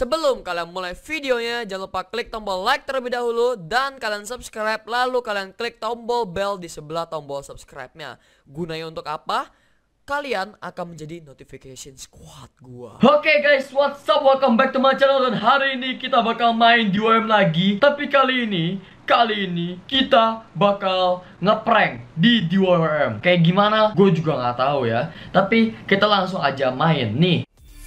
Sebelum kalian mulai videonya, jangan lupa klik tombol like terlebih dahulu dan kalian subscribe, lalu kalian klik tombol bell di sebelah tombol subscribe-nya. Gunanya untuk apa? Kalian akan menjadi notification squad gua. Oke guys, what's up? Welcome back to my channel. Dan hari ini kita bakal main DOM lagi. Tapi kali ini kita bakal ngeprank di DOM. Kayak gimana? Gue juga nggak tahu ya. Tapi kita langsung aja main nih.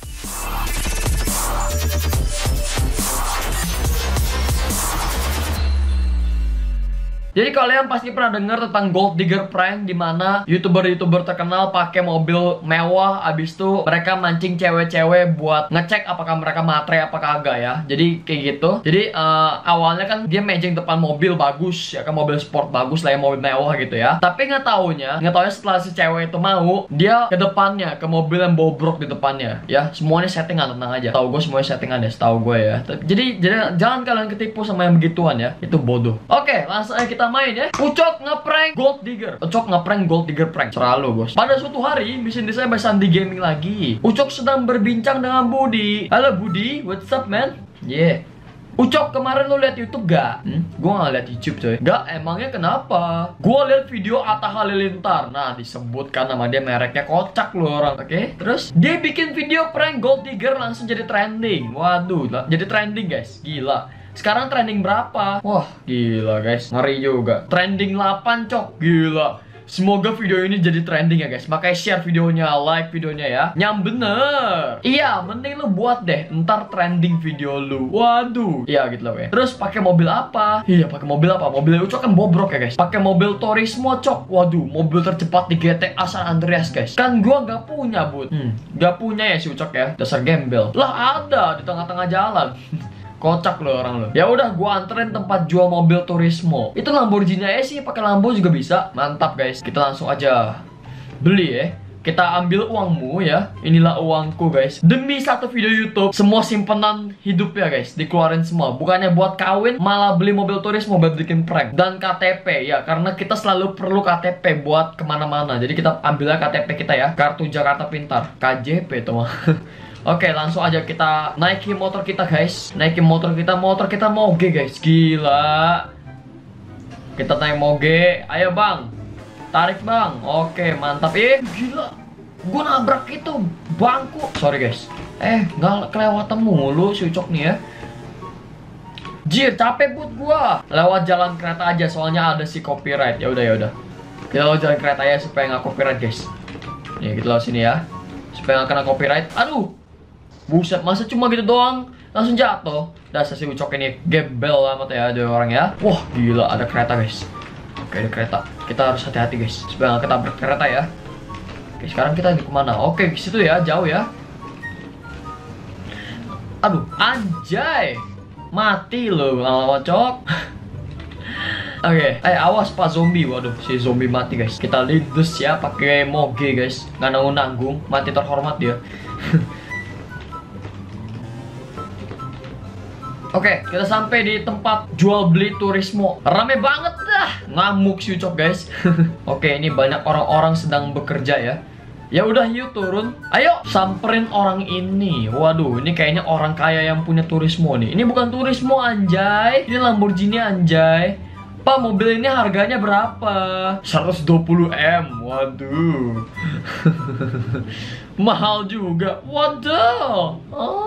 Jadi kalian pasti pernah dengar tentang gold digger prank, dimana youtuber terkenal pakai mobil mewah, abis itu mereka mancing cewek-cewek buat ngecek apakah mereka matre apa kagak ya. Jadi kayak gitu. Jadi awalnya kan dia mancing depan mobil bagus ya kan, mobil sport bagus lah ya, mobil mewah gitu ya. Tapi nggak taunya setelah si cewek itu mau, dia ke depannya, ke mobil yang bobrok di depannya ya. Semuanya settingan, tenang aja. Tahu gue semuanya settingan ya, setahu gue ya. Jadi jangan kalian ketipu sama yang begituan ya, itu bodoh. Oke, langsung aja kita main ya. Ucok ngeprank gold digger. Ucok ngeprank gold digger prank. Selalu bos. Pada suatu hari, mission saya Sandi Gaming lagi. Ucok sedang berbincang dengan Budi. Halo Budi, what's up man? Yeah. Ucok, kemarin lo liat YouTube gak? Gue gak liat YouTube coy. Gak, emangnya kenapa? Gue liat video Atta Halilintar. Nah, disebutkan nama dia, mereknya kocak lo orang. Oke, terus dia bikin video prank gold digger langsung jadi trending. Waduh, jadi trending guys. Gila. Sekarang trending berapa? Wah, gila guys. Ngeri juga. Trending 8 cok. Gila. Semoga video ini jadi trending ya guys. Makanya share videonya, like videonya ya. Yang bener. Iya, mending lu buat deh ntar trending video lu. Waduh. Iya gitu loh ya. Terus pakai mobil apa? Iya, pakai mobil apa? Mobil Ucok kan bobrok ya guys. Pakai mobil Turismo cok. Waduh, mobil tercepat di GTA San Andreas guys. Kan gua nggak punya bud. Nggak punya ya si Ucok ya. Dasar gembel. Lah ada di tengah-tengah jalan. Kocak loh orang lo. Ya udah, gua anterin tempat jual mobil Turismo. Itu Lamborghini aja sih, pakai Lambo juga bisa. Mantap guys. Kita langsung aja beli ya. Kita ambil uangmu ya. Inilah uangku guys. Demi satu video YouTube, semua simpenan hidup ya guys dikeluarin semua. Bukannya buat kawin, malah beli mobil Turismo buat bikin prank. Dan KTP ya, karena kita selalu perlu KTP buat kemana-mana. Jadi kita ambilnya KTP kita ya, Kartu Jakarta Pintar, KJP tuh mah. Oke, langsung aja kita naikin motor kita guys. Naikin motor kita moge guys. Gila. Kita naik moge. Ayo bang, tarik bang. Oke, mantap. Gila, gue nabrak itu bangku. Sorry guys. Nggak kelewatan mulu si Ucok nih ya. Jir, capek buat gua. Lewat jalan kereta aja, soalnya ada si copyright. Ya udah. Kita lewat jalan kereta ya supaya nggak copyright guys. Nih, kita lewat sini ya, supaya nggak kena copyright. Aduh, buset, masa cuma gitu doang langsung jatuh. Dasar si Ucok ini gembel amat ya, ada orang ya. Wah gila, ada kereta guys. Oke, ada kereta. Kita harus hati-hati guys supaya nggak ketabrak kereta ya. Oke, sekarang kita kemana? Oke, ke situ ya, jauh ya. Aduh, anjay, mati loh lama-lama Cok. Oke, awas pak zombie. Waduh, si zombie mati guys. Kita lindes ya pakai moge guys. Nggak nanggung-nanggung, mati terhormat dia. Oke, kita sampai di tempat jual beli Turismo. Rame banget dah. Ngamuk si Ucok guys. Oke, ini banyak orang-orang sedang bekerja ya. Ya udah, yuk turun. Ayo samperin orang ini. Waduh, ini kayaknya orang kaya yang punya Turismo nih. Ini bukan Turismo anjay. Ini Lamborghini anjay. Pak, mobil ini harganya berapa? 120M. Waduh. Mahal juga. Waduh.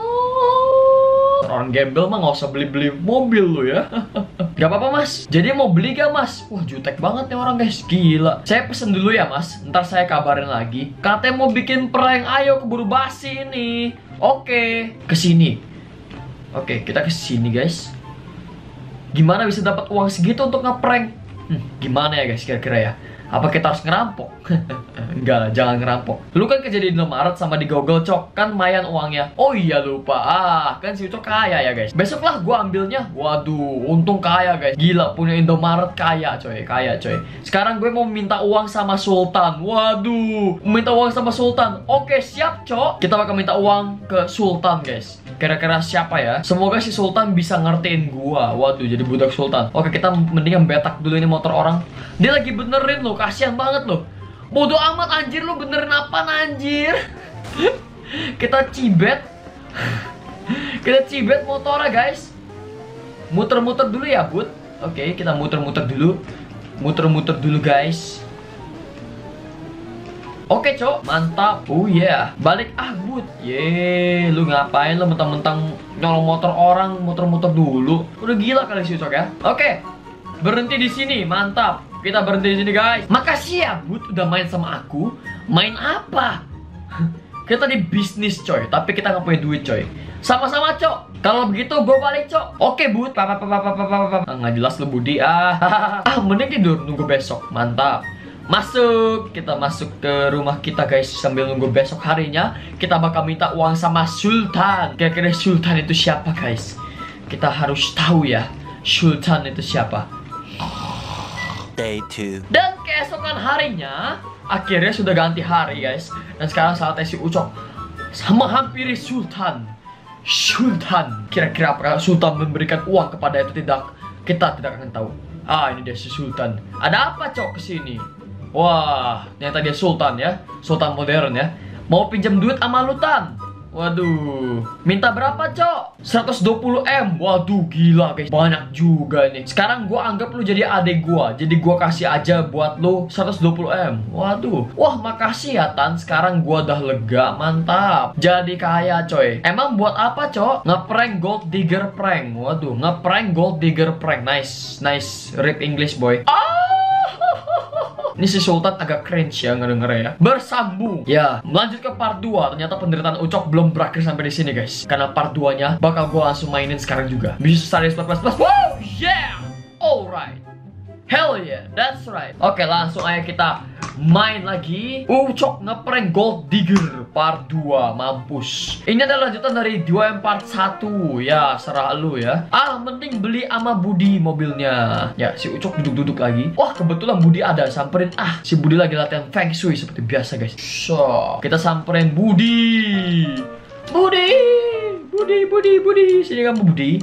Orang gembel mah nggak usah beli-beli mobil lo ya. Gak apa-apa mas. Jadi mau beli gak mas? Wah jutek banget nih orang guys. Gila. Saya pesen dulu ya mas. Ntar saya kabarin lagi. Katanya mau bikin prank. Ayo keburu basi ini. Oke. Kesini. Oke, kita kesini guys. Gimana bisa dapat uang segitu untuk ngeprank? Gimana ya guys kira-kira ya? Apa kita harus ngerampok? Enggak lah, jangan ngerampok. Lu kan kerja di Indomaret sama di Google Cok, kan lumayan uangnya. Oh iya lupa, kan si Ucok kaya ya guys. Besok lah gua ambilnya. Waduh, untung kaya guys. Gila, punya Indomaret kaya coy, kaya coy. Sekarang gue mau minta uang sama Sultan. Waduh, minta uang sama Sultan. Oke siap Cok. Kita bakal minta uang ke Sultan guys. Kira-kira siapa ya? Semoga si Sultan bisa ngertiin gua. Waduh, jadi budak Sultan. Oke, kita mendingan betak dulu ini motor orang. Dia lagi benerin loh, kasihan banget loh. Bodoh amat anjir, lu benerin apaan anjir? Kita cibet. Kita cibet motornya guys. Muter-muter dulu ya Bud. Oke, kita muter-muter dulu. Muter-muter dulu guys. Oke cok, mantap. Oh yeah, balik Bud. Ye, lu ngapain lu mentang-mentang nyolong motor orang, muter-muter dulu. Udah gila kali sih cok ya. Oke, berhenti di sini, mantap. Kita berhenti di sini guys. Makasih ya Bud udah main sama aku. Main apa? Kita di bisnis coy, tapi kita nggak punya duit coy. Sama-sama cok. Kalau begitu gue balik cok. Oke Bud. Nggak jelas lu Budi. Mending tidur nunggu besok. Mantap. Masuk. Kita masuk ke rumah kita guys. Sambil nunggu besok harinya. Kita bakal minta uang sama Sultan. Kira-kira Sultan itu siapa guys? Kita harus tahu ya, Sultan itu siapa. Day 2. Dan keesokan harinya, akhirnya sudah ganti hari guys. Dan sekarang saatnya si Ucok sama hampiri Sultan. Sultan, kira-kira apakah Sultan memberikan uang kepada itu tidak? Kita tidak akan tahu. Ini dia si Sultan. Ada apa cok kesini? Wah, ternyata dia Sultan ya. Sultan modern ya. Mau pinjam duit sama Lutan. Waduh, minta berapa cok? 120 M. Waduh gila guys, banyak juga nih. Sekarang gua anggap lu jadi adik gua. Jadi gua kasih aja buat lu 120 M. Waduh, wah makasih ya Tan. Sekarang gua udah lega, mantap. Jadi kaya coy. Emang buat apa cok? Ngeprank gold digger prank. Waduh, ngeprank gold digger prank. Nice, nice. Rip English boy. Ini si Sultan agak cringe ya ngedenger ya. Bersambung. Ya, lanjut ke part 2. Ternyata penderitaan Ucok belum berakhir sampai di sini guys. Karena part 2-nya bakal gue langsung mainin sekarang juga. Bisa Stardust plus. Wow, yeah. Alright. Hell yeah, that's right. Oke, langsung aja kita main lagi. Ucok ngeprank gold digger part 2. Mampus. Ini adalah lanjutan dari 2M part 1. Ya, serah lu ya. Mending beli sama Budi mobilnya. Ya, si Ucok duduk-duduk lagi. Wah, kebetulan Budi ada. Samperin. Si Budi lagi latihan Feng Shui seperti biasa guys. So, kita samperin Budi. Budi. Sini kamu Budi.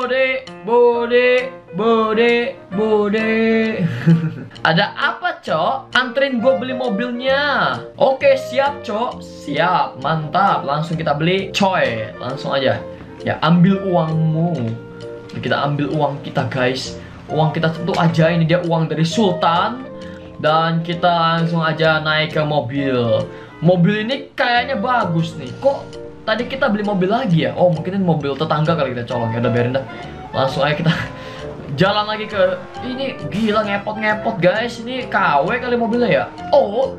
Budi. Ada apa cok? Anterin gue beli mobilnya. Oke siap cok. Siap, mantap. Langsung kita beli coy. Langsung aja. Ya ambil uangmu. Kita ambil uang kita guys. Uang kita tentu aja. Ini dia uang dari Sultan. Dan kita langsung aja naik ke mobil. Mobil ini kayaknya bagus nih. Kok tadi kita beli mobil lagi ya? Oh mungkin ini mobil tetangga kali kita colong. Ya udah biarin dah. Langsung aja kita jalan lagi ke ini. Gila ngepot guys. Ini KW kali mobilnya ya. Oh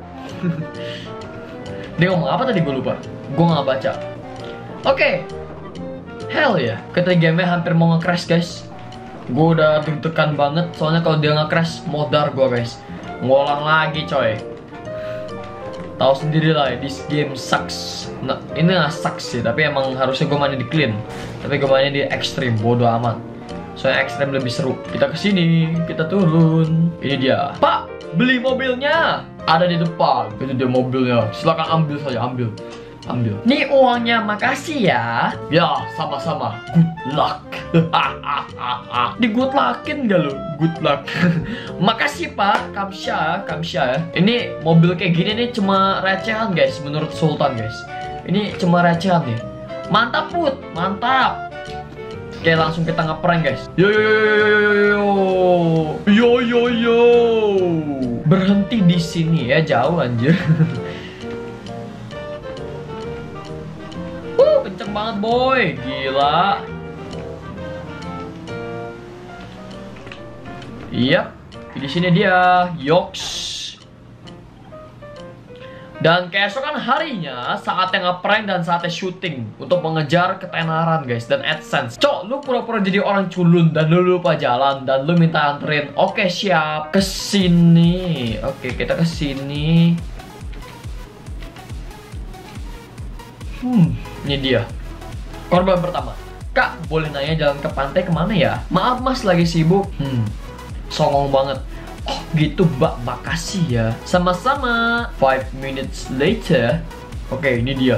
dia ngomong apa tadi gue lupa. Gue gak baca. Oke. Hell ya. Ketika game-nya hampir mau nge-crash guys. Gue udah deg-degan banget. Soalnya kalau dia nge-crash modar gue guys. Ngulang lagi coy. Tahu sendiri lah, this game sucks. Nah, ini gak sucks sih, tapi emang harusnya gue mainnya di clean. Tapi gue mainnya di extreme, bodo amat. Soalnya extreme lebih seru. Kita kesini, kita turun. Ini dia. Pak, beli mobilnya. Ada di depan. Itu dia mobilnya. Silakan ambil saja, ambil. Nih uangnya, makasih ya. Ya, sama-sama. Good luck. Di good luckin gak lo? Good luck. Makasih pak. Kamsya ya. Ini mobil kayak gini nih cuma recehan guys. Menurut Sultan guys. Ini cuma recehan nih. Mantap put. Mantap. Oke langsung kita ngeprank guys. Yo. Berhenti di sini ya. Jauh anjir. Kenceng banget boy. Gila. Iya, di sini dia, Yoks. Dan keesokan harinya, saatnya ngeprank dan saatnya syuting untuk mengejar ketenaran guys dan AdSense. Cok, lu pura-pura jadi orang culun dan lu lupa jalan dan lu minta anterin. Oke, siap. Kesini. Oke, kita kesini. Ini dia. Korban pertama. Kak, boleh nanya jalan ke pantai kemana ya? Maaf mas, lagi sibuk. Songong banget. Oh gitu mbak, makasih ya. Sama-sama. 5 minutes later. Oke, ini dia.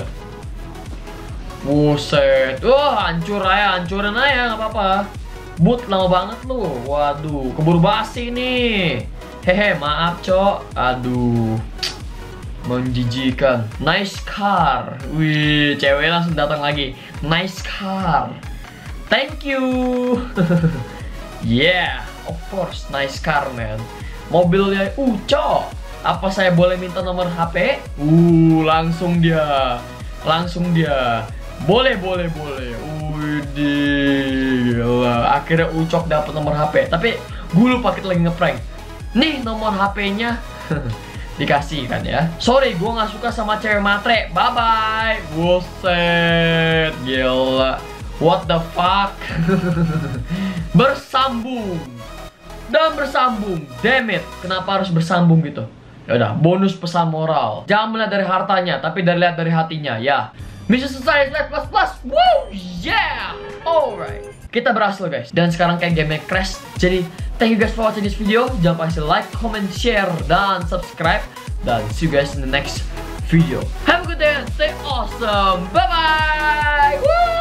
Buset. Wah, hancurin aja, nggak apa-apa. But lama banget lu. Waduh, keburu basi nih. Hehe, maaf cok. Aduh. Menjijikan. Nice car. Wih, cewek langsung datang lagi. Nice car. Thank you. Yeah, of course, nice car, man. Mobilnya cok. Apa saya boleh minta nomor HP? Langsung dia. Boleh. Gila. Akhirnya Ucok dapat nomor HP. Tapi gue lupa kita lagi ngeprank. Nih nomor HP-nya. Dikasih kan ya. Sorry, gue nggak suka sama cewek matre. Bye bye. Buset, gila. What the fuck? Bersambung. Damn it. Kenapa harus bersambung gitu? Yaudah, bonus pesan moral. Jangan melihat dari hartanya, tapi lihat dari hatinya ya. Mission selesai, plus. Wow, yeah. Alright. Kita berhasil guys. Dan sekarang kayak game crash. Jadi thank you guys for watching this video. Jangan lupa kasih like, comment, share, dan subscribe. Dan see you guys in the next video. Have a good day and stay awesome. Bye bye. Woo!